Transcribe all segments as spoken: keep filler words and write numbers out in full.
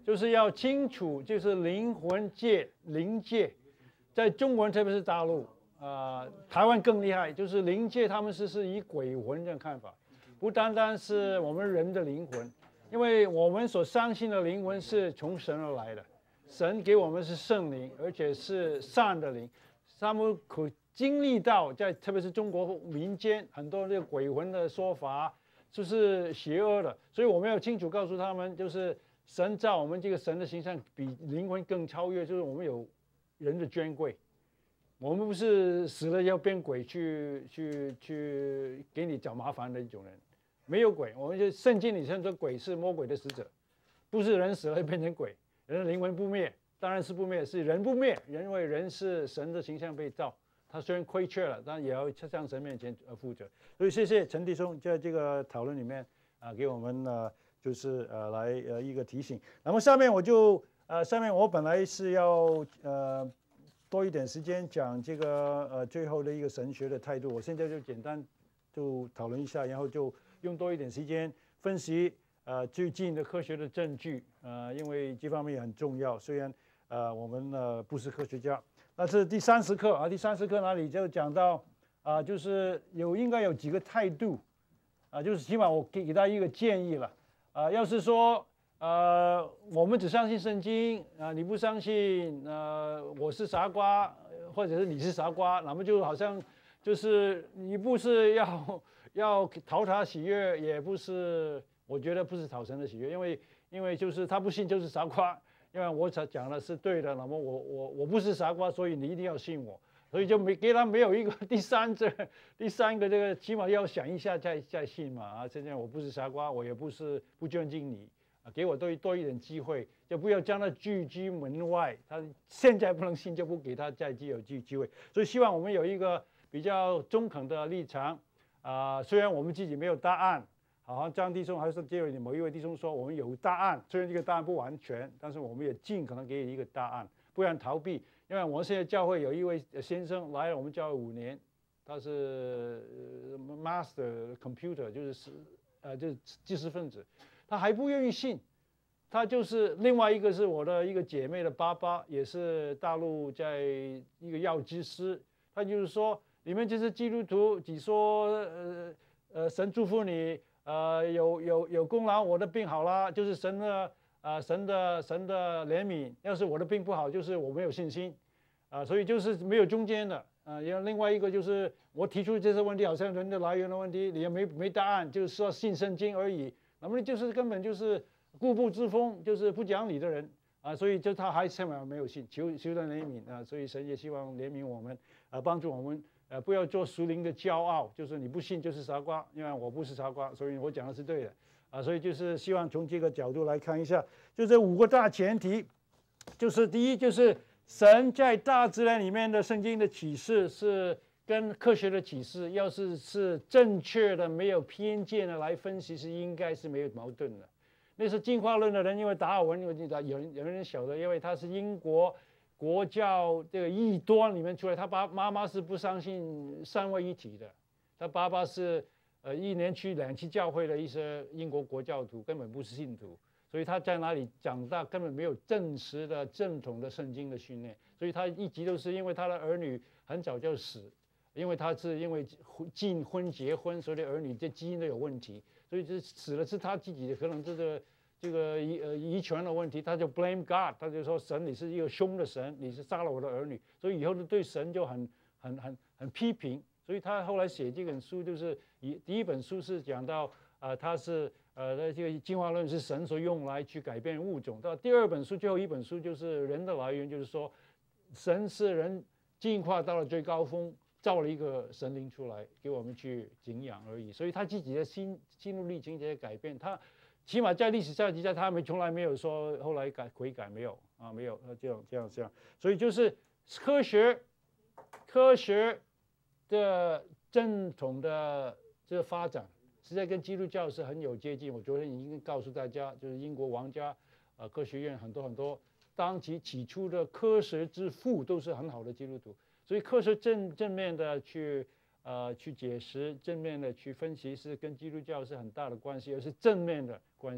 就是要清楚，就是灵魂界、灵界，在中国人特别是大陆，呃，台湾更厉害，就是灵界他们是是以鬼魂这样看法，不单单是我们人的灵魂，因为我们所相信的灵魂是从神而来的，神给我们是圣灵，而且是善的灵，他们可经历到在特别是中国民间很多这个鬼魂的说法。就是邪恶的，所以我们要清楚告诉他们，就是神造我们这个神的形象比灵魂更超越，就是我们有人的尊贵，我们不是死了要变鬼去去去给你找麻烦的一种人，没有鬼，我们就圣经里称说鬼是魔鬼的使者，不是人死了变成鬼，人的灵魂不灭，当然是不灭，是人不灭，因为人是神的形象被造。他虽然亏缺了，但也要向神面前呃负责。所以谢谢陈弟兄在这个讨论里面啊、呃，给我们呃就是呃来呃一个提醒。那么下面我就呃下面我本来是要呃多一点时间讲这个呃最后的一个神学的态度，我现在就简单就讨论一下，然后就用多一点时间分析呃最近的科学的证据，呃因为这方面也很重要。虽然呃我们呃不是科学家。那是第三十课啊，第三十课哪里就讲到啊、呃，就是有应该有几个态度啊、呃，就是起码我给给他一个建议了啊、呃，要是说呃我们只相信圣经啊、呃，你不相信呃我是傻瓜，或者是你是傻瓜，那么就好像就是你不是要要讨他喜悦，也不是，我觉得不是讨神的喜悦，因为因为就是他不信就是傻瓜。因为我讲的是对的，那么我我我不是傻瓜，所以你一定要信我，所以就没给他没有一个第三者，第三个这个起码要想一下再再信嘛啊！现在我不是傻瓜，我也不是不尊敬你啊，给我多多一点机会，就不要将他拒之门外。他现在不能信，就不给他再具有机机会。所以希望我们有一个比较中肯的立场啊、呃，虽然我们自己没有答案。好像张弟兄还是接着某一位弟兄说，我们有答案，虽然这个答案不完全，但是我们也尽可能给你一个答案，不然逃避。因为我们现在教会有一位先生来了我们教会五年，他是 master computer， 就是呃就是知识分子，他还不愿意信。他就是另外一个是我的一个姐妹的爸爸，也是大陆在一个药剂师，他就是说你们这是基督徒，只说呃呃神祝福你。呃，有有有功劳，我的病好了，就是神的呃神的神的怜悯。要是我的病不好，就是我没有信心，啊、呃，所以就是没有中间的啊。然、呃、后另外一个就是我提出这些问题，好像人的来源的问题，你也没没答案，就是说信圣经而已。那么就是根本就是固步自封，就是不讲理的人啊、呃。所以就他还现在没有信，求求神怜悯啊、呃。所以神也希望怜悯我们，啊、呃，帮助我们。呃，不要做属灵的骄傲，就是你不信就是傻瓜，因为我不是傻瓜，所以我讲的是对的，啊，所以就是希望从这个角度来看一下，就这五个大前提，就是第一就是神在大自然里面的圣经的启示是跟科学的启示，要是是正确的、没有偏见的来分析，是应该是没有矛盾的。那是进化论的人，因为达尔文，有人有人晓得，因为他是英国。国教这个异端里面出来，他爸妈妈是不相信三位一体的，他爸爸是呃一年去两期教会的一些英国国教徒，根本不是信徒，所以他在哪里长大根本没有正式的正统的圣经的训练，所以他一直都是因为他的儿女很早就死，因为他是因为禁婚结婚，所以儿女这基因都有问题，所以这死了是他自己的可能这个。这个遗呃遗传的问题，他就 blame God， 他就说神你是一个凶的神，你是杀了我的儿女，所以以后就对神就很很很很批评，所以他后来写这本书就是以第一本书是讲到呃他是呃这个进化论是神所用来去改变物种，到第二本书最后一本书就是人的来源，就是说神是人进化到了最高峰，造了一个神灵出来给我们去敬仰而已，所以他自己的心心路历程这些改变，他。起码在历史上记载，他们从来没有说后来改悔改没有啊，没有这样这样这样，所以就是科学科学的正统的这个发展，实在跟基督教是很有接近。我昨天已经告诉大家，就是英国皇家呃科学院很多很多当其起初的科学之父都是很好的基督徒，所以科学正正面的去。呃，去解释正面的去分析是跟基督教是很大的关系，而是正面的关系。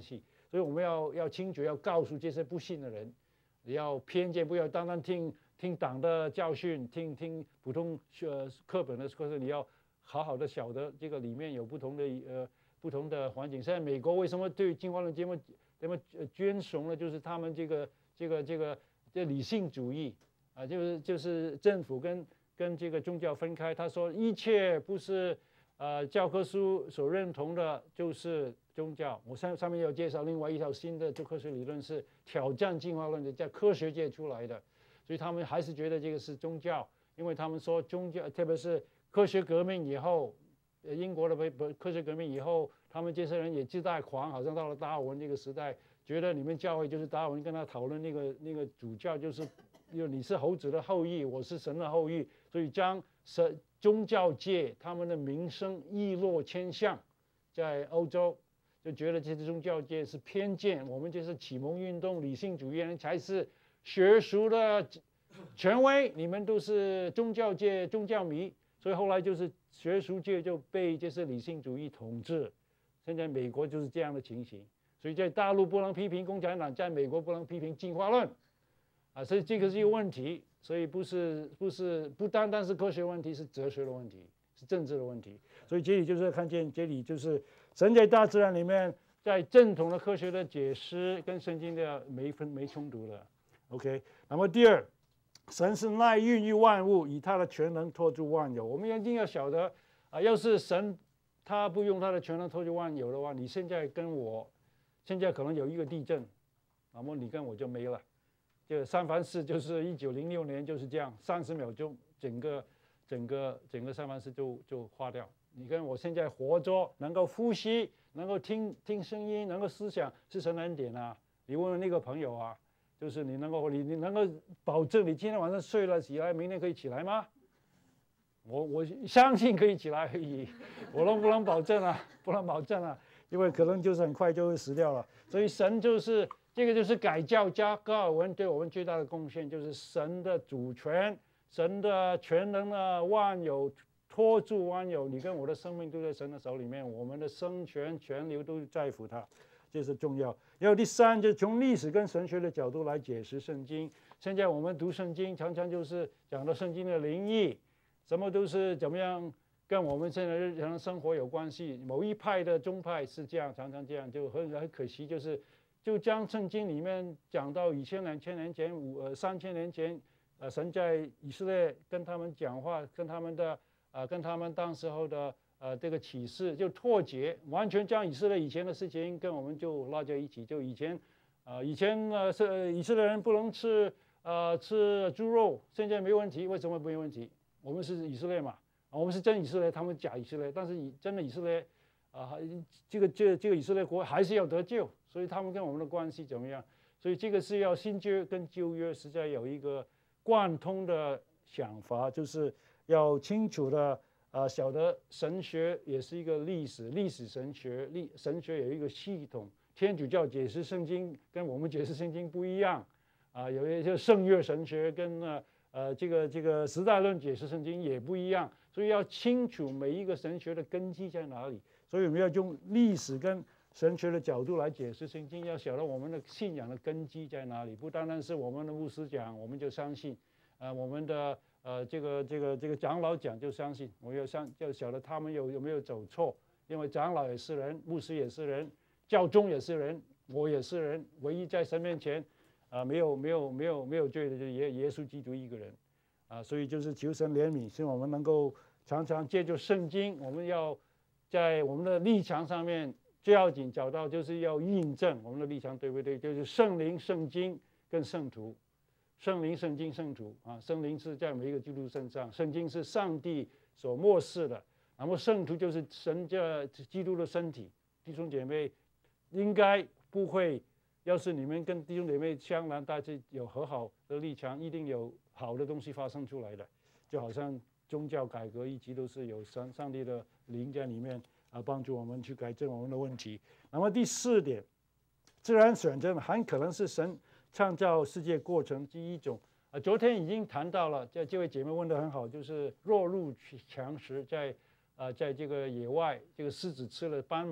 所以我们要要清楚，要告诉这些不信的人，要偏见，不要单单听听党的教训，听听普通呃课本的课程，你要好好的晓得这个里面有不同的呃不同的环境。现在美国为什么对进化论这么这么捐崇呢？就是他们这个这个这个这理性主义啊，就是就是政府跟跟这个宗教分开。他说一切不是呃教科书所认同的，就是宗教。我上上面要介绍另外一套新的科学理论，是挑战进化论的，在科学界出来的。所以他们还是觉得这个是宗教，因为他们说宗教，特别是科学革命以后，英国的不科学革命以后，他们这些人也自大狂，好像到了达尔文这个时代，觉得你们教会就是达尔文跟他讨论那个那个主教就是，因为你是猴子的后裔，我是神的后裔，所以将神宗教界他们的名声一落千丈，在欧洲就觉得这些宗教界是偏见，我们就是启蒙运动理性主义人才是学术的权威，你们都是宗教界宗教迷，所以后来就是学术界就被这些理性主义统治。现在美国就是这样的情形，所以在大陆不能批评共产党，在美国不能批评进化论，啊，所以这个是一个问题，所以不是不是不单单是科学问题，是哲学的问题，是政治的问题。所以这里就是看见，这里就是神在大自然里面，在正统的科学的解释跟圣经的没分没冲突的。OK， 那么第二，神是耐孕育万物，以他的全能托住万有。我们一定要晓得啊，要是神他不用他的全能托住万有的话，你现在跟我，现在可能有一个地震，那么你跟我就没了。就三藩市就是一九零六年就是这样，三十秒钟，整个整个整个三藩市就就化掉。你跟我现在活着，能够呼吸，能够听听声音，能够思想，是神的恩典啊！你问问那个朋友啊。就是你能够你你能够保证你今天晚上睡了起来，明天可以起来吗？我我相信可以起来而已，我能不能保证啊？不能保证啊，因为可能就是很快就会死掉了。所以神就是这个就是改教加高尔文对我们最大的贡献，就是神的主权，神的全能的万有托住万有，你跟我的生命都在神的手里面，我们的生权全流都在乎他。这是重要。然后第三，就是从历史跟神学的角度来解释圣经。现在我们读圣经，常常就是讲到圣经的灵异，什么都是怎么样跟我们现在日常生活有关系。某一派的宗派是这样，常常这样，就很很可惜，就是就将圣经里面讲到以前两千年前五呃三千年前，呃神在以色列跟他们讲话，跟他们的呃跟他们当时候的。呃，这个启示就脱节，完全将以色列以前的事情跟我们就拉在一起。就以前，呃，以前呃是以色列人不能吃呃吃猪肉，现在没问题，为什么没问题？我们是以色列嘛，我们是真以色列，他们假以色列，但是以真的以色列，啊、呃，这个这这个以色列国还是要得救，所以他们跟我们的关系怎么样？所以这个是要新约跟旧约实在有一个贯通的想法，就是要清楚的。啊，晓得神学也是一个历史，历史神学，历神学有一个系统。天主教解释圣经跟我们解释圣经不一样，啊，有一些圣约神学跟呃呃这个这个时代论解释圣经也不一样，所以要清楚每一个神学的根基在哪里。所以我们要用历史跟神学的角度来解释圣经，要晓得我们的信仰的根基在哪里，不单单是我们的牧师讲我们就相信，呃，我们的。呃，这个这个这个长老讲就相信，我要相就晓得他们有有没有走错，因为长老也是人，牧师也是人，教宗也是人，我也是人，唯一在神面前，啊、呃，没有没有没有没有罪的就是耶耶稣基督一个人，啊、呃，所以就是求神怜悯，希望我们能够常常借助圣经，我们要在我们的立场上面最要紧找到就是要印证我们的立场对不对，就是圣灵、圣经跟圣徒。圣灵、圣经、圣徒啊，圣灵是在每一个基督身上，圣经是上帝所漠视的，那么圣徒就是神这基督的身体。弟兄姐妹应该不会，要是你们跟弟兄姐妹相然，大家有和好的立场，一定有好的东西发生出来的。就好像宗教改革一直都是有上上帝的灵在里面啊，帮助我们去改正我们的问题。那么第四点，自然选择很可能是神。创造世界过程第一种啊，昨天已经谈到了，这这位姐妹问得很好，就是弱肉强食，在啊、呃，在这个野外，这个狮子吃了斑马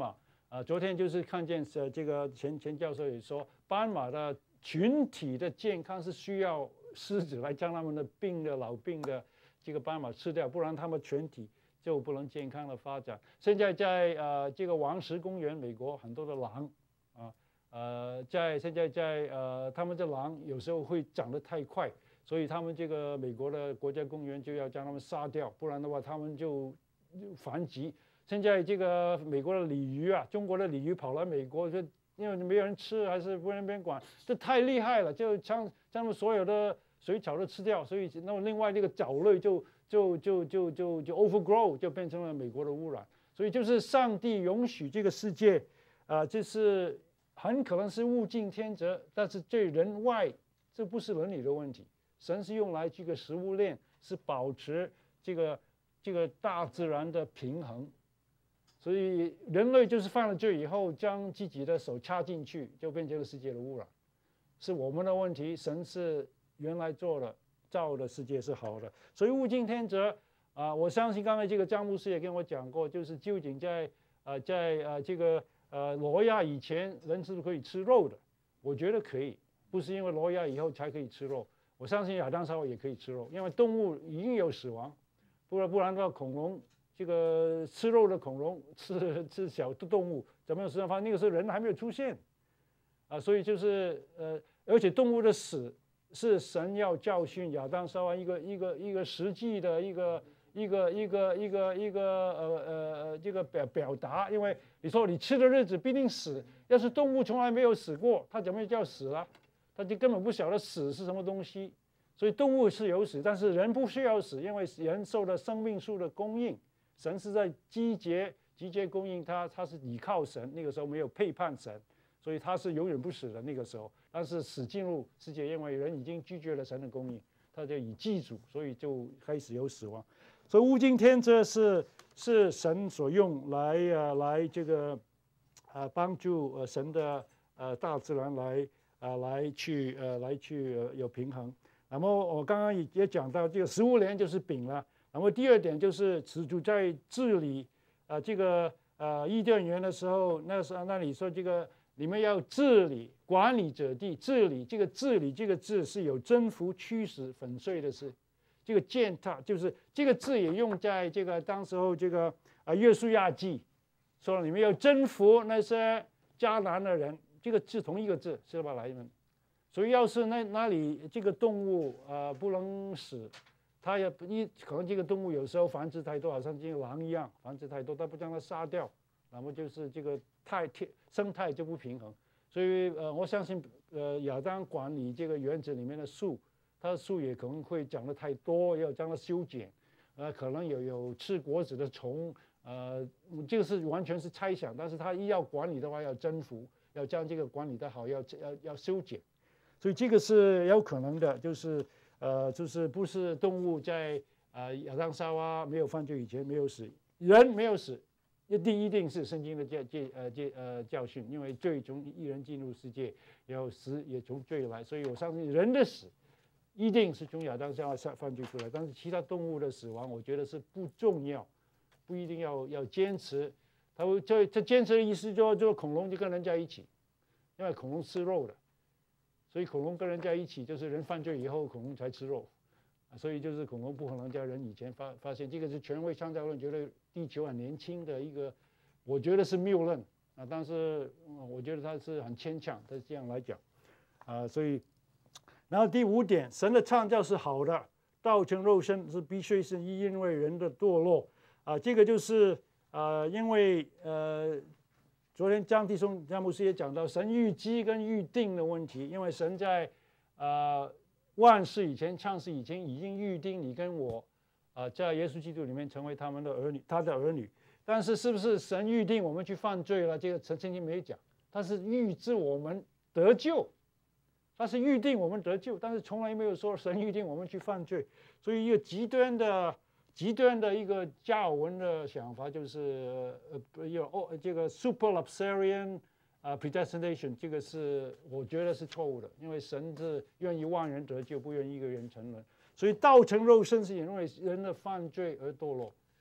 啊，昨天就是看见呃这个钱钱教授也说，斑马的群体的健康是需要狮子来将他们的病的老病的这个斑马吃掉，不然他们全体就不能健康的发展。现在在呃这个黄石公园，美国很多的狼啊，呃在现在在呃他们的狼有时候会长得太快，所以他们这个美国的国家公园就要将他们杀掉，不然的话他们就繁殖。现在这个美国的鲤鱼啊，中国的鲤鱼跑来美国，就因为没有人吃，还是不那边管，这太厉害了，就将将他们所有的水草都吃掉，所以那么另外这个藻类就就就就就就 overgrow， 就变成了美国的污染。所以就是上帝允许这个世界，啊、呃，就是很可能是物竞天择，但是对人外，这不是伦理的问题。神是用来这个食物链，是保持这个这个大自然的平衡。所以人类就是犯了罪以后，将自己的手插进去，就变成了世界的污染，是我们的问题。神是原来做的，造的世界是好的，所以物竞天择啊、呃！我相信刚才这个张牧师也跟我讲过，就是究竟在呃在呃这个呃挪亚以前，人是不是可以吃肉的？我觉得可以，不是因为挪亚以后才可以吃肉。我相信亚当夏娃也可以吃肉，因为动物已经有死亡，不然不然的话，恐龙。这个吃肉的恐龙吃吃小的动物，怎么有死亡？那个时候人还没有出现，啊，所以就是呃，而且动物的死是神要教训亚当夏娃一个一个一个实际的一个一个一个一个一个呃呃呃这个表表达，因为你说你吃的日子必定死，要是动物从来没有死过，它怎么叫死了？它就根本不晓得死是什么东西。所以动物是有死，但是人不需要死，因为人受了生命树的供应。神是在集结集结供应他，他是倚靠神，那个时候没有背叛神，所以他是永远不死的那个时候。但是死进入世界，因为人已经拒绝了神的供应，他就以祭祖，所以就开始有死亡。所以物竞天择是是神所用来呃来这个呃帮助呃神的呃大自然来呃来去呃来去、呃、有平衡。那么我刚刚也讲到这个食物链就是饼了。那么第二点就是始祖在治理，呃，这个呃伊甸园的时候，那时候那你说这个你们要治理管理者地，治理这个治理这个字是有征服、驱使、粉碎的事，这个践踏就是这个字也用在这个当时候这个啊约书亚记，说你们要征服那些迦南的人，这个字同一个字是吧？来人，所以要是那那里这个动物啊、呃、不能死。它也一可能这个动物有时候繁殖太多，好像这个狼一样繁殖太多，它不将它杀掉，那么就是这个态天生态就不平衡。所以呃，我相信呃亚当管理这个园子里面的树，它的树也可能会长得太多，要将它修剪，呃，可能有有吃果子的虫，呃，这个是完全是猜想，但是它一要管理的话，要征服，要将这个管理的好，要要要修剪，所以这个是有可能的，就是。呃，就是不是动物在呃亚当夏娃没有犯罪以前没有死，人没有死，一定一定是圣经的教教呃教呃教训，因为罪从一人进入世界，然后死也从罪来，所以我相信人的死一定是从亚当夏娃犯罪出来，但是其他动物的死亡，我觉得是不重要，不一定要要坚持。他会这这坚持的意思就就恐龙就跟人在一起，因为恐龙吃肉的。所以恐龙跟人在一起，就是人犯罪以后，恐龙才吃肉，啊，所以就是恐龙不可能在人以前发发现，这个是权威创造论，觉得地球很年轻的一个，我觉得是谬论啊，但是、嗯、我觉得它是很牵强，它是这样来讲，啊，所以，然后第五点，神的创造是好的，道成肉身是必须是因为人的堕落，啊，这个就是啊，因为呃。昨天张弟兄、张牧师也讲到神预知跟预定的问题，因为神在呃万事以前、创世以前已经预定你跟我，啊、呃，在耶稣基督里面成为他们的儿女，他的儿女。但是是不是神预定我们去犯罪了？这个圣经没讲，他是预知我们得救，他是预定我们得救，但是从来没有说神预定我们去犯罪。所以一个极端的。极端的一个加尔文的想法就是呃有哦这个 superlapsarian 啊 predestination 这个是我觉得是错误的，因为神是愿意万人得救，不愿意一个人沉沦，所以道成肉身是因为人的犯罪而堕落，啊、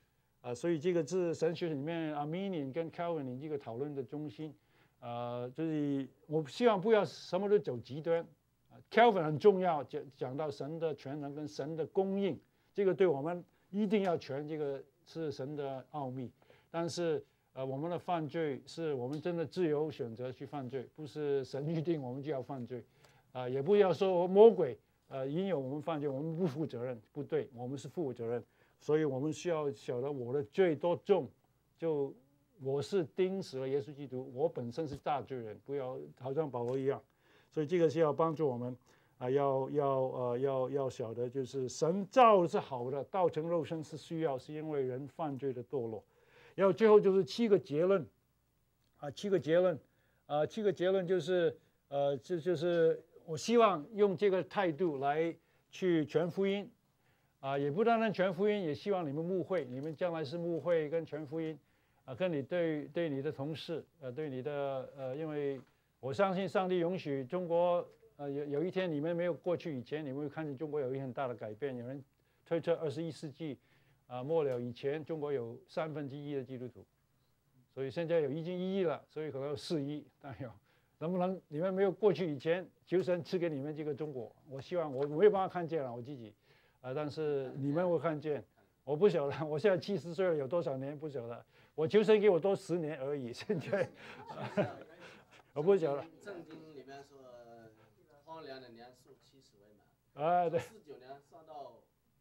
啊，所以这个是神学里面 Arminian 跟 Calvin 这个讨论的中心。呃，就是我希望不要什么都走极端。Calvin 很重要，讲讲到神的全能跟神的供应，这个对我们一定要全，这个是神的奥秘。但是呃，我们的犯罪是我们真的自由选择去犯罪，不是神预定我们就要犯罪。啊、呃，也不要说魔鬼呃引诱我们犯罪，我们不负责任，不对，我们是负责任。所以我们需要晓得我的罪多重，就我是钉死了耶稣基督，我本身是大罪人，不要好像保罗一样。所以这个是要帮助我们啊，要要呃要要晓得，就是神造是好的，道成肉身是需要，是因为人犯罪的堕落。然后最后就是七个结论啊，七个结论啊，七个结论就是呃，这就是我希望用这个态度来去传福音啊，也不单单传福音，也希望你们牧会，你们将来是牧会跟传福音啊，跟你对对你的同事呃，对你的呃，因为我相信上帝允许中国呃有有一天你们没有过去以前，你们会看见中国有一个很大的改变，有人推测二十一世纪。啊，末了以前，中国有三分之一的基督徒，所以现在有已经一亿了，所以可能有四亿。但有能不能你们没有过去以前，求神赐给你们这个中国？我希望我没有办法看见了我自己，啊、呃，但是你们会看见。我不晓得，我现在七十岁了，有多少年不晓得。我求神给我多十年而已。现在，我不晓得。 圣经里面说，荒凉的年数七十为满。 啊，对。 四九年上到。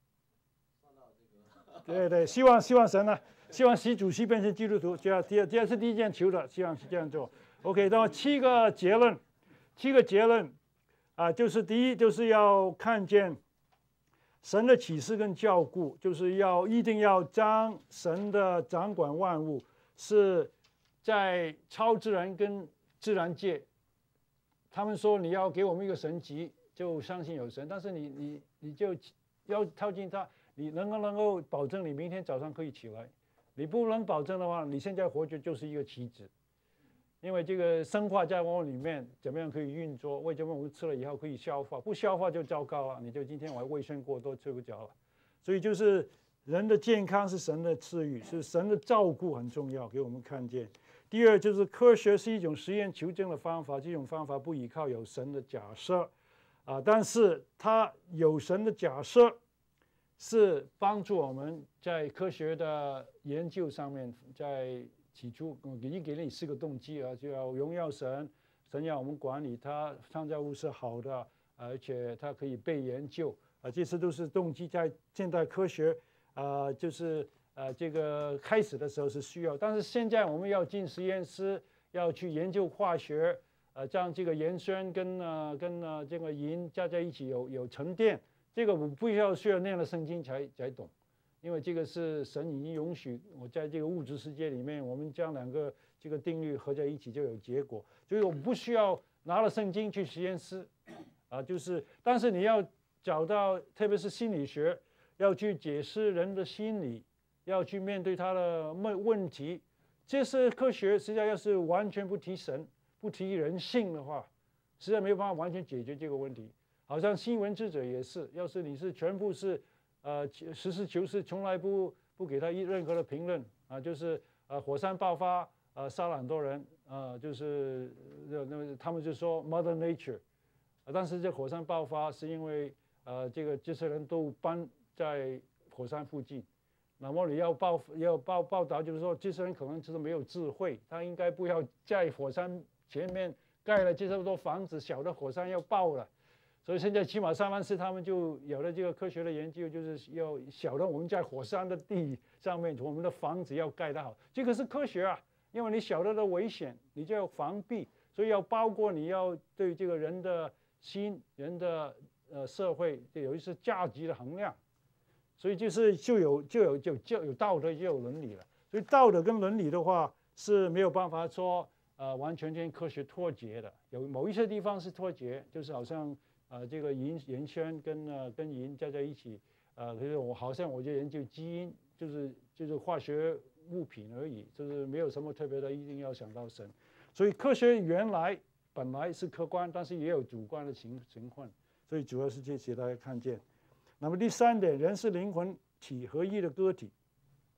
对对，希望希望神呢，希望习主席变成基督徒，这样第二这是第一件求的，希望是这样做。OK， 那么七个结论，七个结论啊，就是第一就是要看见神的启示跟教顾，就是要一定要将神的掌管万物，是在超自然跟自然界。他们说你要给我们一个神迹，就相信有神，但是你你你就要靠近他。你能不能够保证你明天早上可以起来？你不能保证的话，你现在活着就是一个棋子，因为这个生化在我们里面怎么样可以运作？为什么我们吃了以后可以消化？不消化就糟糕了，你就今天我胃酸过多睡不着了。所以就是人的健康是神的赐予，是神的照顾很重要，给我们看见。第二就是科学是一种实验求证的方法，这种方法不依靠有神的假设啊，但是它有神的假设。是帮助我们在科学的研究上面，在起初已经给了你四个动机啊，就要荣耀神，神要我们管理它，创造物是好的，而且它可以被研究啊，这些都是动机。在现代科学啊、呃，就是呃这个开始的时候是需要，但是现在我们要进实验室，要去研究化学，呃，将这个盐酸跟呃跟呃这个银加在一起有有沉淀。这个我不需要需要那样的圣经才才懂，因为这个是神已经允许我在这个物质世界里面，我们将两个这个定律合在一起就有结果，所以我不需要拿了圣经去实验室，啊，就是，但是你要找到，特别是心理学，要去解释人的心理，要去面对他的问问题，这是科学。实际上要是完全不提神、不提人性的话，实在没有办法完全解决这个问题。好像新闻记者也是，要是你是全部是，呃，实事求是，从来不不给他一任何的评论啊，就是呃火山爆发，呃杀了很多人，呃就是那那他们就说 Mother Nature， 啊，但是这火山爆发是因为呃这个这些人都搬在火山附近，那么你要报要报报道，就是说这些人可能就是没有智慧，他应该不要在火山前面盖了这么多房子，小的火山要爆了。所以现在起码三藩市他们就有了这个科学的研究，就是要晓得我们在火山的地上面，我们的房子要盖得好，这个是科学啊。因为你晓得的危险，你就要防避，所以要包括你要对这个人的心、人的呃社会有一些价值的衡量，所以就是就有就有就就有道德就有伦理了。所以道德跟伦理的话是没有办法说呃完全跟科学脱节的，有某一些地方是脱节，就是好像。呃，这个银盐酸跟呃跟银加在一起，呃，可是我好像我就研究基因，就是就是化学物品而已，就是没有什么特别的，一定要想到神。所以科学原来本来是客观，但是也有主观的情情况，所以主要是这些大家看见。那么第三点，人是灵魂体合一的个体。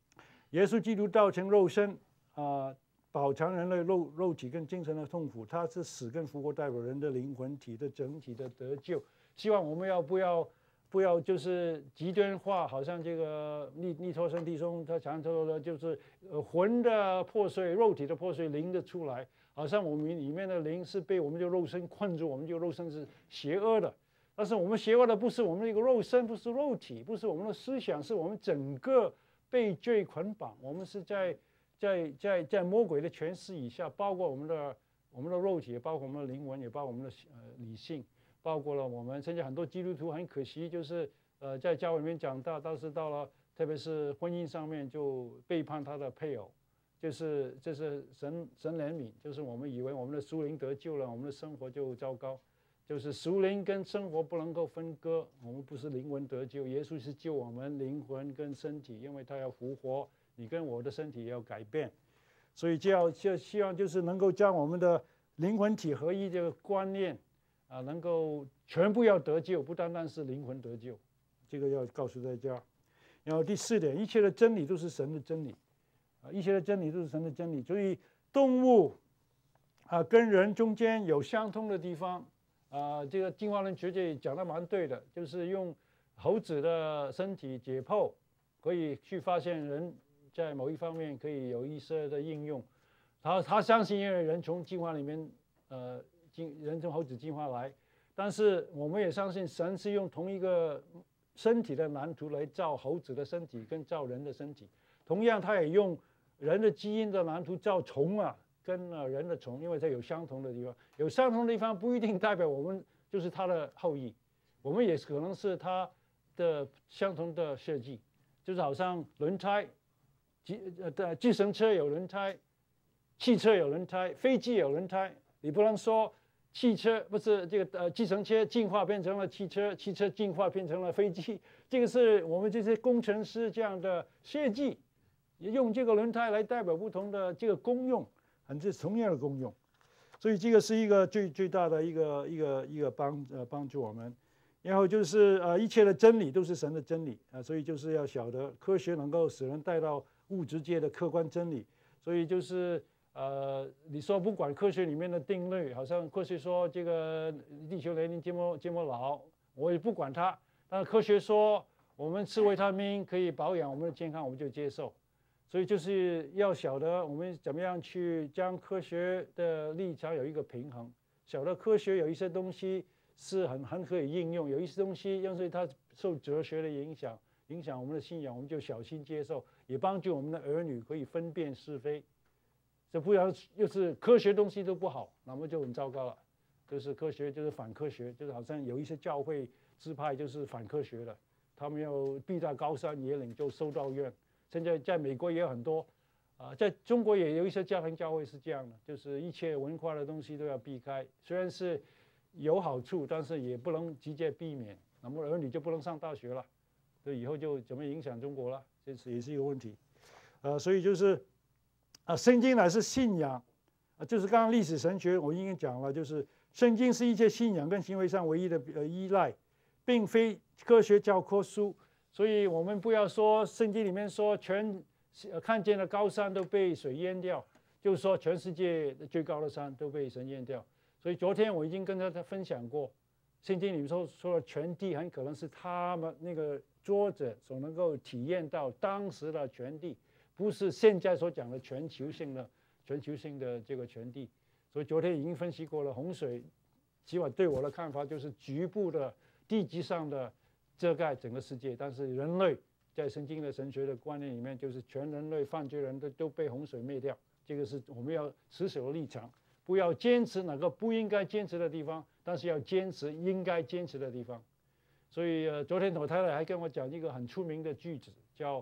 耶稣基督道成肉身啊，饱尝人类肉肉体跟精神的痛苦，他是死跟复活代表人的灵魂体的整体的得救。希望我们要不要不要就是极端化，好像这个尼尼托生弟兄他常说的，就是呃魂的破碎，肉体的破碎，灵的出来，好像我们里面的灵是被我们的肉身困住，我们这个肉身是邪恶的。但是我们邪恶的不是我们这个肉身，不是肉体，不是我们的思想，是我们整个被罪捆绑。我们是在在在在魔鬼的权势以下，包括我们的我们的肉体，也包括我们的灵魂，也包括我们的呃理性，包括了我们现在很多基督徒很可惜，就是呃在教会里面长大，但是到了特别是婚姻上面就背叛他的配偶，就是这是神神怜悯，就是我们以为我们的属灵得救了，我们的生活就糟糕。就是属灵跟生活不能够分割，我们不是灵魂得救，耶稣是救我们灵魂跟身体，因为他要复活，你跟我的身体也要改变，所以就要就希望就是能够将我们的灵魂体合一这个观念啊，能够全部要得救，不单单是灵魂得救，这个要告诉大家。然后第四点，一切的真理都是神的真理啊，一切的真理都是神的真理，所以动物啊跟人中间有相通的地方。啊、呃，这个进化论学界讲的蛮对的，就是用猴子的身体解剖，可以去发现人在某一方面可以有一些的应用。他他相信，因为人从进化里面，呃，进人从猴子进化来，但是我们也相信神是用同一个身体的蓝图来造猴子的身体跟造人的身体，同样他也用人的基因的蓝图造虫啊。跟人的虫，因为它有相同的地方，有相同的地方不一定代表我们就是它的后裔，我们也可能是它的相同的设计，就是好像轮胎，计呃计程车有轮胎，汽车有轮胎，飞机有轮胎，你不能说汽车不是这个呃计程车进化变成了汽车，汽车进化变成了飞机，这个是我们这些工程师这样的设计，用这个轮胎来代表不同的这个功用。很是同样的功用，所以这个是一个最最大的一个一个一个帮呃帮助我们。然后就是呃一切的真理都是神的真理啊、呃，所以就是要晓得科学能够使人带到物质界的客观真理。所以就是呃你说不管科学里面的定律，好像科学说这个地球年龄这么这么老，我也不管它。但是科学说我们吃维他命可以保养我们的健康，我们就接受。所以就是要晓得我们怎么样去将科学的立场有一个平衡，晓得科学有一些东西是很很可以应用，有一些东西因为它受哲学的影响，影响我们的信仰，我们就小心接受，也帮助我们的儿女可以分辨是非。这不然又是科学东西都不好，那么就很糟糕了。就是科学就是反科学，就是好像有一些教会支派就是反科学的，他们要避在高山野岭就修道院。现在在美国也有很多，啊、呃，在中国也有一些家庭教会是这样的，就是一切文化的东西都要避开，虽然是有好处，但是也不能直接避免。那么儿女就不能上大学了，所以以后就怎么影响中国了，这是也是一个问题。呃，所以就是啊，圣经乃是信仰，啊，就是刚刚历史神学我已经讲了，就是圣经是一切信仰跟行为上唯一的呃依赖，并非科学教科书。所以我们不要说圣经里面说全看见的高山都被水淹掉，就是说全世界最高的山都被神淹掉。所以昨天我已经跟大家分享过，圣经里面说说了全地很可能是他们那个作者所能够体验到当时的全地，不是现在所讲的全球性的全球性的这个全地。所以昨天已经分析过了，洪水起码对我的看法就是局部的地基上的遮盖整个世界，但是人类在圣经的神学的观念里面，就是全人类犯罪人都都被洪水灭掉，这个是我们要持守的立场，不要坚持哪个不应该坚持的地方，但是要坚持应该坚持的地方。所以呃，昨天我太太还跟我讲一个很出名的句子，叫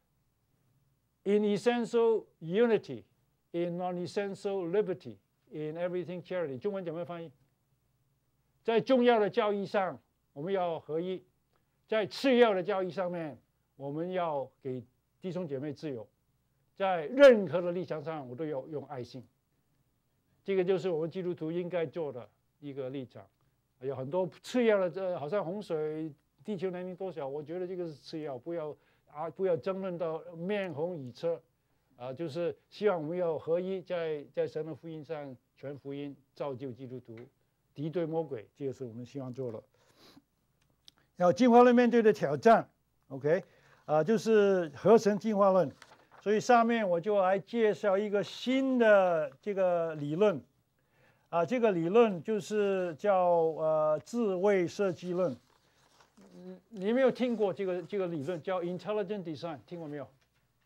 "In essential unity, in non-essential liberty, in everything charity"。中文怎么翻译？在重要的教义上，我们要合一。在次要的教义上面，我们要给弟兄姐妹自由；在任何的立场上，我都要用爱心。这个就是我们基督徒应该做的一个立场。有很多次要的，这好像洪水、地球年龄多小，我觉得这个是次要，不要啊，不要争论到面红耳赤，啊，就是希望我们要合一，在在神的福音上传福音，造就基督徒，敌对魔鬼，这个是我们希望做的。然后进化论面对的挑战 ，OK， 啊、呃，就是合成进化论。所以上面我就来介绍一个新的这个理论，啊，这个理论就是叫呃自卫设计论。嗯，你有没有听过这个这个理论叫 Intelligent Design？ 听过没有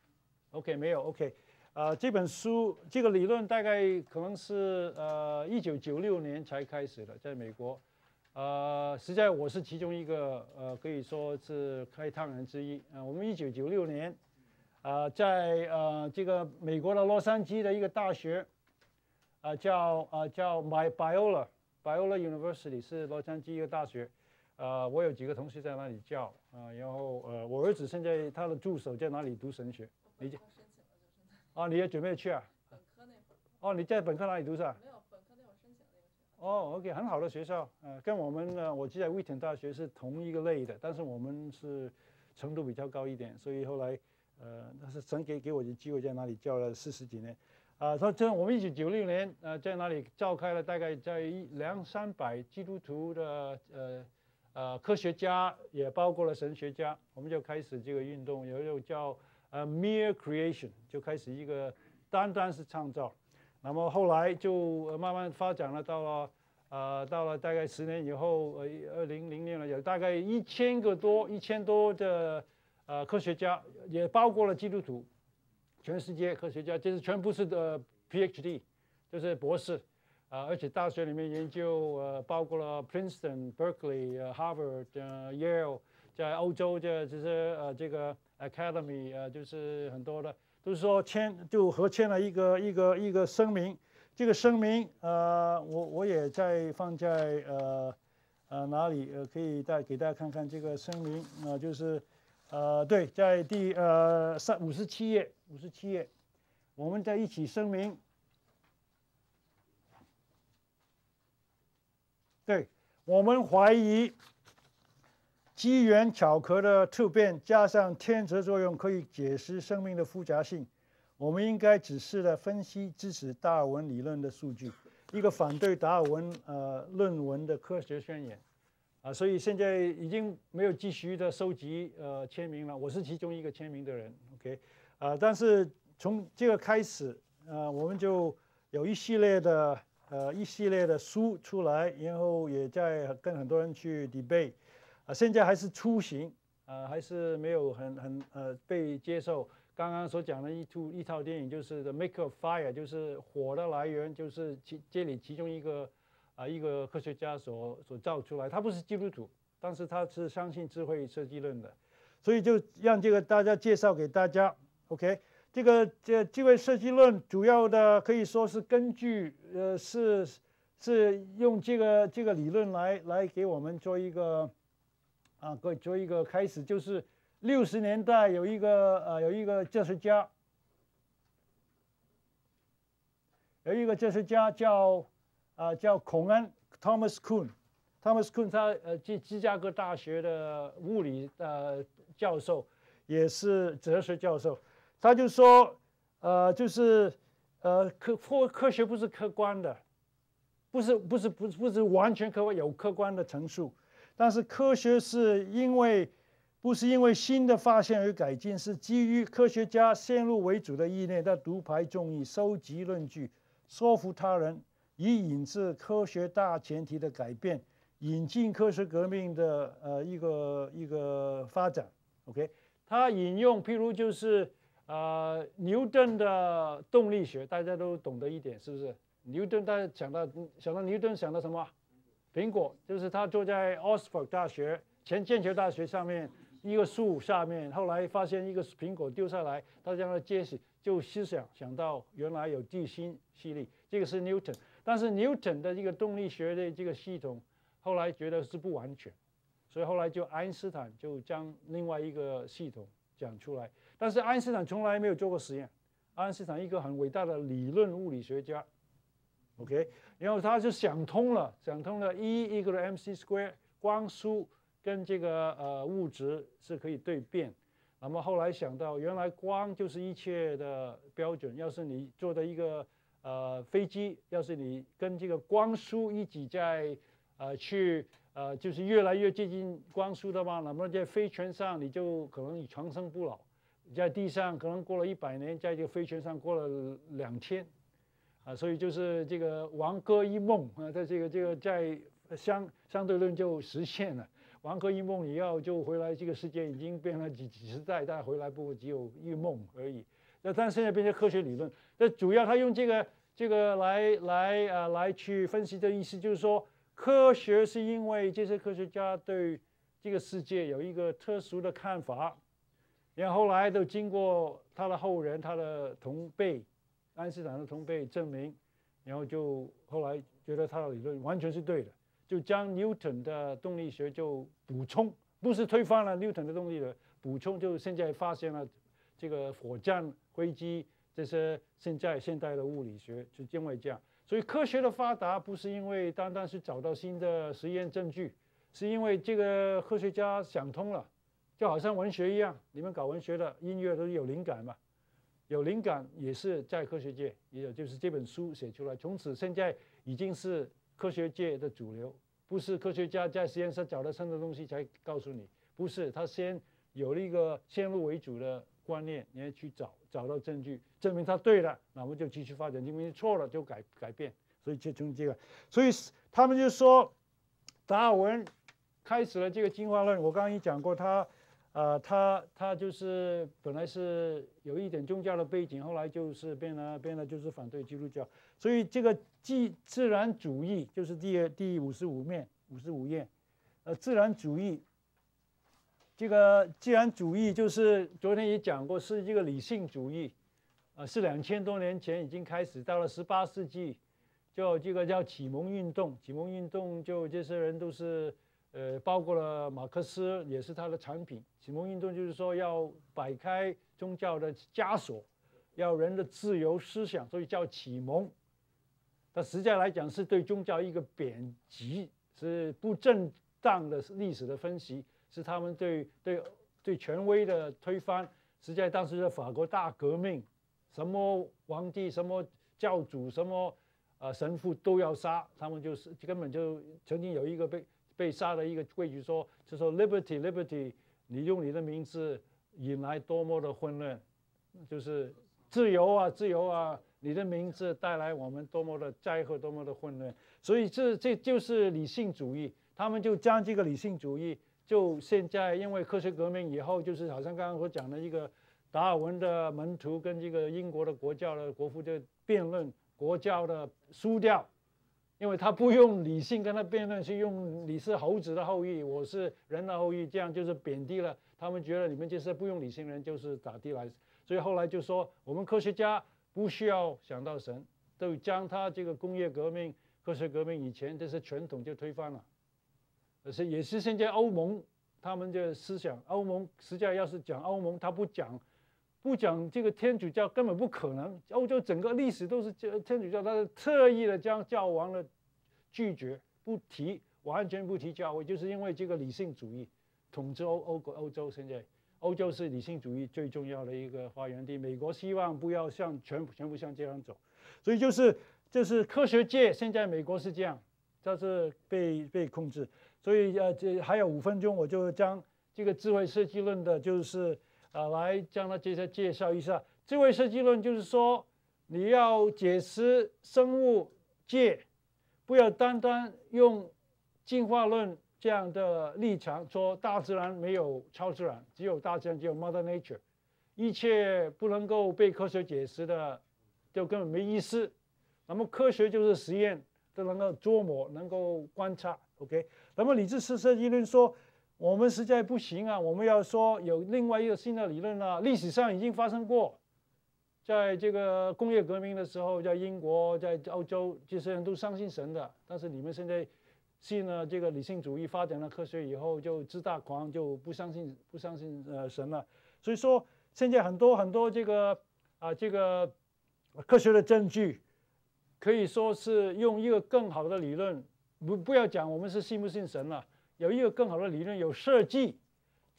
？OK， 没有 OK。呃，这本书这个理论大概可能是呃一九九六年才开始的，在美国。呃，实在我是其中一个呃可以说是开创人之一。啊、呃，我们一九九六年。啊、呃，在呃这个美国的洛杉矶的一个大学，啊、呃、叫啊、呃、叫 Biola Biola University 是洛杉矶一个大学，呃我有几个同学在那里教啊、呃，然后呃我儿子现在他的助手在哪里读神学？你啊你也准备去啊？ 本科那会儿。 哦，你在本科哪里读是吧？ 没有，本科那会儿申请那个学校。 哦 ，OK， 很好的学校，呃，跟我们呢，我记得威腾大学是同一个类的，但是我们是程度比较高一点，所以后来。呃，那是神给给我的机会，在那里教了四十几年，啊，他这我们一九九六年，呃，在那里召开了大概在一两三百基督徒的呃呃科学家，也包括了神学家，我们就开始这个运动，有一种叫呃 mere creation， 就开始一个单单是创造，那么后来就慢慢发展了，到了呃到了大概十年以后，呃二零零年了，有大概一千个多一千多的。呃，科学家也包括了基督徒，全世界科学家，这是全部是的 PhD， 就是博士，啊、呃，而且大学里面研究，呃，包括了 Princeton、Berkeley、呃、Harvard、呃、Yale， 在欧洲这这些呃这个 Academy， 呃，就是很多的，都是说签就合签了一个一个一个声明，这个声明，呃，我我也在放在呃呃哪里，呃，可以带给大家看看这个声明，啊、呃，就是。呃，对，在第呃三五十七页，五十七页，我们在一起声明，对，我们怀疑机缘巧合的突变加上天择作用可以解释生命的复杂性，我们应该仔细的分析支持达尔文理论的数据，一个反对达尔文呃论文的科学宣言。啊，所以现在已经没有继续的收集呃签名了，我是其中一个签名的人 ，OK， 啊，但是从这个开始，呃，我们就有一系列的呃一系列的书出来，然后也在跟很多人去 debate， 啊，现在还是雏形，啊，还是没有很很呃被接受。刚刚所讲的一套一套电影就是 The Maker of Fire， 就是火的来源，就是其这里其中一个。啊，一个科学家所所造出来，他不是基督徒，但是他是相信智慧设计论的，所以就让这个大家介绍给大家。OK， 这个这智慧设计论主要的可以说是根据呃是是用这个这个理论来来给我们做一个啊，做一个开始，就是六十年代有一个呃有一个哲学家，有一个哲学家叫。啊、呃，叫孔恩 Thomas Kuhn，Thomas Kuhn 他呃芝芝加哥大学的物理呃教授，也是哲学教授。他就说，呃，就是呃科科科学不是客观的，不是不是不是不是完全客观，有客观的陈述，但是科学是因为不是因为新的发现而改进，是基于科学家先入为主的意念的独排众议，收集论据，说服他人。以引致科学大前提的改变，引进科学革命的呃一个一个发展。OK， 他引用譬如就是呃牛顿的动力学，大家都懂得一点，是不是？牛顿大家想到想到牛顿想到什么？苹果，就是他坐在 Oxford 大学前剑桥大学上面一个树下面，后来发现一个苹果丢下来，他将它揭示，就思想想到原来有地心吸力，这个是 Newton。但是牛顿的这个动力学的这个系统，后来觉得是不完全，所以后来就爱因斯坦就将另外一个系统讲出来。但是爱因斯坦从来没有做过实验，爱因斯坦一个很伟大的理论物理学家 ，OK， 然后他就想通了，想通了 E equal to mc square， 光速跟这个呃物质是可以对变。 那么后来想到，原来光就是一切的标准。要是你坐的一个呃飞机，要是你跟这个光速一起在呃去呃就是越来越接近光速的话，那么在飞船上你就可能你长生不老，在地上可能过了一百年，在这个飞船上过了两天，啊，所以就是这个王哥一梦啊，在这个这个在相相对论就实现了。王哥一梦以后就回来，这个世界已经变了几几十代，但回来不只有一梦而已。那但现在变成科学理论，那主要他用这个这个来来啊、呃、来去分析的意思就是说，科学是因为这些科学家对这个世界有一个特殊的看法，然后后来都经过他的后人、他的同辈，爱因斯坦的同辈证明，然后就后来觉得他的理论完全是对的。就将 Newton 的动力学就补充，不是推翻了 Newton 的动力学，补充就现在发现了这个火箭、飞机这些现在现代的物理学，是因为这样。所以科学的发达不是因为单单是找到新的实验证据，是因为这个科学家想通了，就好像文学一样，你们搞文学的音乐都有灵感嘛，有灵感也是在科学界，也有就是这本书写出来，从此现在已经是科学界的主流，不是科学家在实验室找到新的东西才告诉你，不是，他先有了一个先入为主的观念，你要去找找到证据，证明他对了，那我们就继续发展；证明错了就改改变。所以就从这个，所以他们就说，达尔文开始了这个进化论。我刚刚也讲过，他呃，他他就是本来是有一点宗教的背景，后来就是变了变了就是反对基督教。所以这个自自然主义就是第第五十五面五十五页，呃，自然主义。这个自然主义就是昨天也讲过，是这个理性主义，呃，是两千多年前已经开始，到了十八世纪，就这个叫启蒙运动。启蒙运动就这些人都是。呃，包括了马克思也是他的产品。启蒙运动就是说要摆开宗教的枷锁，要人的自由思想，所以叫启蒙。但实在来讲是对宗教一个贬级，是不正当的历史的分析，是他们对对对权威的推翻。实在当时的法国大革命，什么皇帝、什么教主、什么呃神父都要杀，他们就是根本就曾经有一个被。被杀的一个规矩说，就说 liberty liberty， 你用你的名字引来多么的混乱，就是自由啊自由啊，你的名字带来我们多么的灾祸，多么的混乱。所以这这就是理性主义，他们就将这个理性主义，就现在因为科学革命以后，就是好像刚刚我讲的一个达尔文的门徒跟这个英国的国教的国父就辩论国教的输掉。因为他不用理性跟他辩论，是用你是猴子的后裔，我是人的后裔，这样就是贬低了。他们觉得你们这些不用理性人就是打地来，所以后来就说我们科学家不需要想到神，都将他这个工业革命、科学革命以前这些传统就推翻了。而是也是现在欧盟他们的思想，欧盟实际上要是讲欧盟，他不讲。不讲这个天主教根本不可能，欧洲整个历史都是天主教，他是特意的将教皇的拒绝不提，完全不提教会，就是因为这个理性主义统治欧欧国欧洲。现在欧洲是理性主义最重要的一个发源地，美国希望不要像全部全部像这样走，所以就是就是科学界现在美国是这样，它是被被控制。所以呃，这还有五分钟，我就将这个智慧设计论的，就是。啊，来将它接下介绍一下。智慧设计论就是说，你要解释生物界，不要单单用进化论这样的立场说大自然没有超自然，只有大自然，只有 Mother Nature， 一切不能够被科学解释的，就根本没意思。那么科学就是实验，都能够琢磨，能够观察。OK， 那么理智设计论说。我们实在不行啊！我们要说有另外一个新的理论啊，历史上已经发生过，在这个工业革命的时候，在英国、在欧洲，这些人都相信神的。但是你们现在信了这个理性主义，发展了科学以后，就自大狂，就不相信不相信呃神了。所以说，现在很多很多这个啊、呃、这个科学的证据，可以说是用一个更好的理论，不不要讲我们是信不信神了。有一个更好的理论，有设计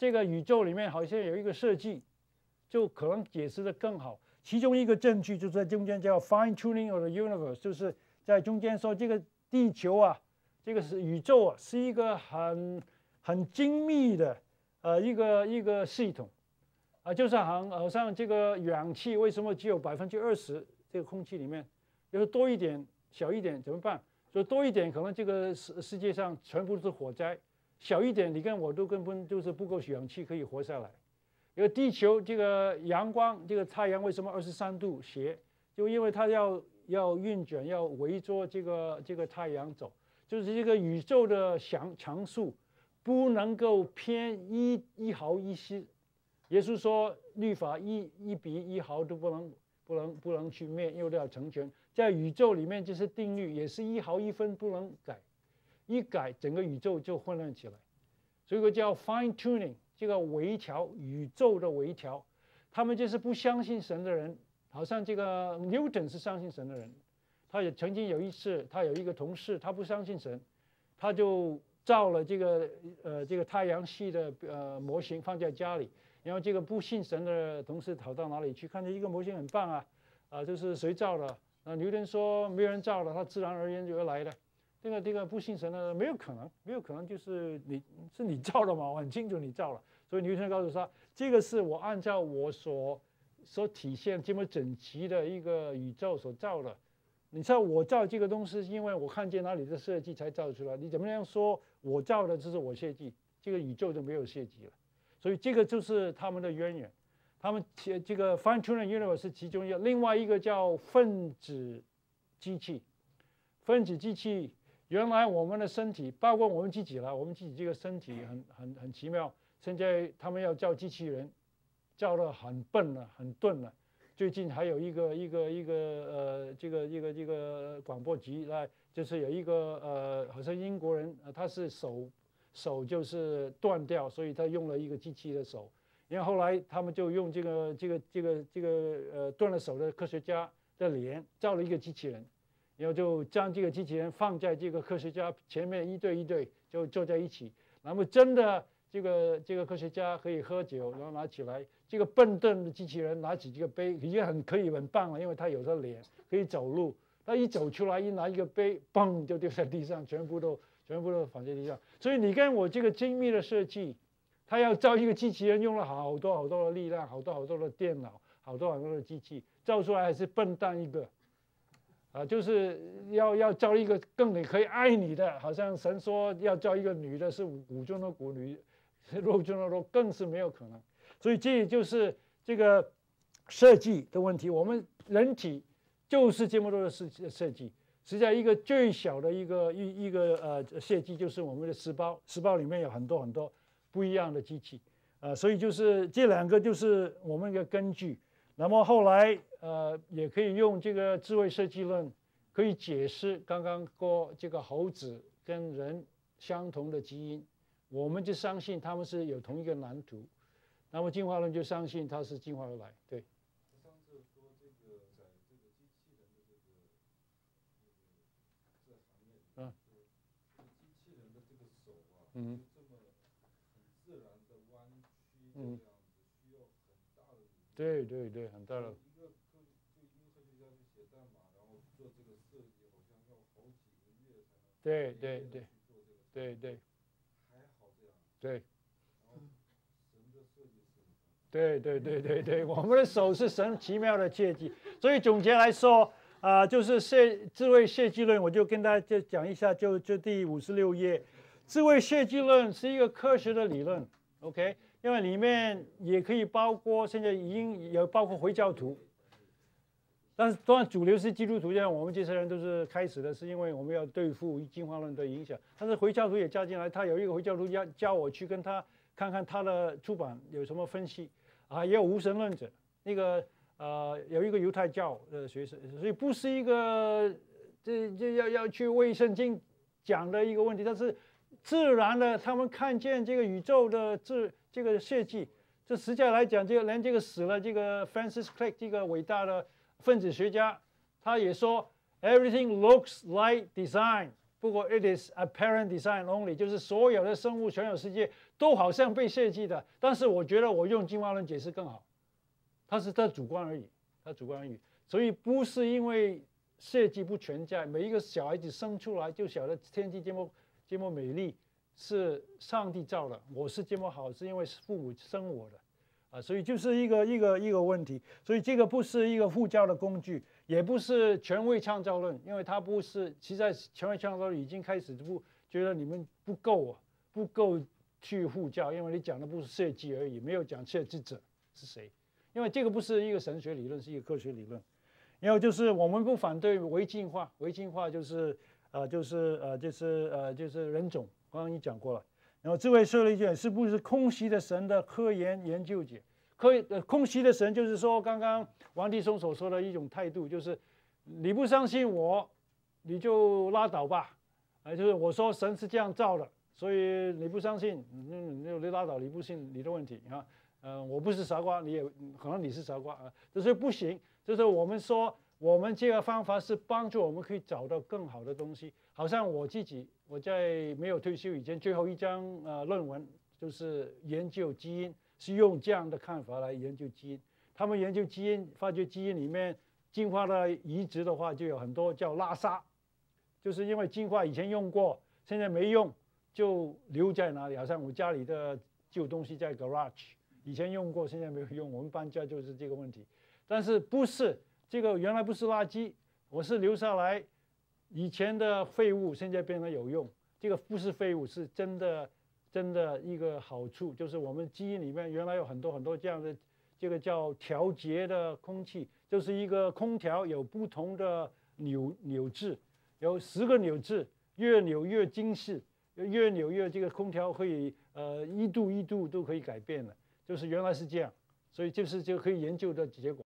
这个宇宙里面好像有一个设计，就可能解释的更好。其中一个证据就在中间叫 fine tuning of the universe， 就是在中间说这个地球啊，这个是宇宙啊，是一个很很精密的呃一个一个系统啊，就是好好像这个氧气为什么只有百分之二十这个空气里面，要是多一点小一点怎么办？所以多一点可能这个世世界上全部都是火灾，小一点你跟我都根本就是不够氧气可以活下来。因为地球这个阳光，这个太阳为什么二十三度斜？就因为它要要运转，要围着这个这个太阳走，就是这个宇宙的强强数不能够偏一一毫一丝。耶稣说，律法一一比一毫都不能不能不能去灭，因为都要成全。在宇宙里面，这些定律也是一毫一分不能改，一改整个宇宙就混乱起来。所以叫 fine tuning。这个微调，宇宙的微调，他们就是不相信神的人，好像这个 Newton 是相信神的人，他也曾经有一次，他有一个同事，他不相信神，他就造了这个呃这个太阳系的呃模型放在家里，然后这个不信神的同事跑到哪里去，看见一个模型很棒啊，啊、呃、就是谁造的？那牛顿说没有人造的，他自然而然就来的。这个这个不信神的没有可能，没有可能就是你是你造的嘛，我很清楚你造了。所以牛顿告诉他，这个是我按照我所所体现这么整齐的一个宇宙所造的。你知道我造这个东西，因为我看见哪里的设计才造出来。你怎么样说我造的这是我设计，这个宇宙就没有设计了。所以这个就是他们的渊源。他们这个 fine tuning universe 是其中一个，另外一个叫分子机器。分子机器原来我们的身体，包括我们自己了，我们自己这个身体很很很奇妙。现在他们要造机器人，造得很笨了，很钝了。最近还有一个一个一个呃，这个一个一个广播局来，就是有一个呃，好像英国人，呃、他是手手就是断掉，所以他用了一个机器的手。然后后来他们就用这个这个这个这个呃断了手的科学家的脸造了一个机器人，然后就将这个机器人放在这个科学家前面一对一对就坐在一起，那么真的。这个这个科学家可以喝酒，然后拿起来这个笨笨的机器人拿起这个杯，已经很可以很棒了，因为他有个脸可以走路。他一走出来，一拿一个杯，嘣就掉在地上，全部都全部都放在地上。所以你看我这个精密的设计，他要造一个机器人，用了好多好多的力量，好多好多的电脑，好多好多的机器，造出来还是笨蛋一个。啊，就是要要造一个更可以爱你的，好像神说要造一个女的，是骨中的骨，女肉中的肉，更是没有可能。所以这也就是这个设计的问题。我们人体就是这么多的设设计，实际上一个最小的一个一一个呃设计就是我们的细胞，细胞里面有很多很多不一样的机器，呃，所以就是这两个就是我们的根据。那么后来呃也可以用这个智慧设计论，可以解释刚刚说这个猴子跟人相同的基因。我们就相信他们是有同一个蓝图，那么进化论就相信它是进化而来。对。 上次说这个在这个机器人的这个这个行业里面，嗯，机器人的这个手啊，嗯，这么很自然的弯曲这样子，需要很大的力量。 对对对，很大的。 一个科就一个科学家去写代码，然后做这个设计，好像要好几个月才能。 对对对。对对。对，对对对对对，我们的手是神奇妙的设计。所以总结来说，啊、呃，就是设智慧设计论，我就跟大家讲一下，就就第五十六页，智慧设计论是一个科学的理论 ，OK， 因为里面也可以包括现在已经有包括回教徒。但是当然主流是基督徒，像我们这些人都是开始的，是因为我们要对付进化论的影响。但是回教徒也加进来，他有一个回教徒要叫我去跟他看看他的出版有什么分析啊，也有无神论者，那个呃有一个犹太教的学生，所以不是一个这这要要去为圣经讲的一个问题，但是自然的他们看见这个宇宙的这这个设计，这实际来讲，这个连这个死了这个 Francis Crick 这个伟大的分子学家，他也说 everything looks like design， 不过 it is apparent design only， 就是所有的生物全有世界都好像被设计的，但是我觉得我用进化论解释更好，它是它主观而已，它主观而已，所以不是因为设计不存在，每一个小孩子生出来就晓得天地这么这么美丽，是上帝造的，我是这么好，是因为父母生我的。啊，所以就是一个一个一个问题，所以这个不是一个护教的工具，也不是权威创造论，因为它不是，其实权威创造论已经开始不觉得你们不够啊，不够去护教，因为你讲的不是设计而已，没有讲设计者是谁，因为这个不是一个神学理论，是一个科学理论。然后就是我们不反对微进化，微进化就是呃就是呃就是呃就是人种，刚刚你讲过了。然后智慧社会学是不是空虚的神的科研研究者？科呃空虚的神就是说，刚刚王弟兄所说的一种态度，就是你不相信我，你就拉倒吧。啊，就是我说神是这样造的，所以你不相信，嗯，你拉倒，你不信你的问题啊。呃，我不是傻瓜，你也可能你是傻瓜啊，这是不行。就是我们说，我们这个方法是帮助我们可以找到更好的东西。好像我自己，我在没有退休以前，最后一章呃论文就是研究基因，是用这样的看法来研究基因。他们研究基因，发觉基因里面进化的移植的话，就有很多叫拉沙，就是因为进化以前用过，现在没用，就留在哪里。好像我家里的旧东西在 garage， 以前用过，现在没有用。我们搬家就是这个问题。但是不是这个原来不是垃圾，我是留下来。以前的废物现在变得有用，这个不是废物，是真的，真的一个好处，就是我们基因里面原来有很多很多这样的，这个叫调节的空气，就是一个空调有不同的扭扭质，有十个扭质，越扭越精细，越扭越这个空调可以呃一度一度都可以改变的，就是原来是这样，所以就是就可以研究的结果。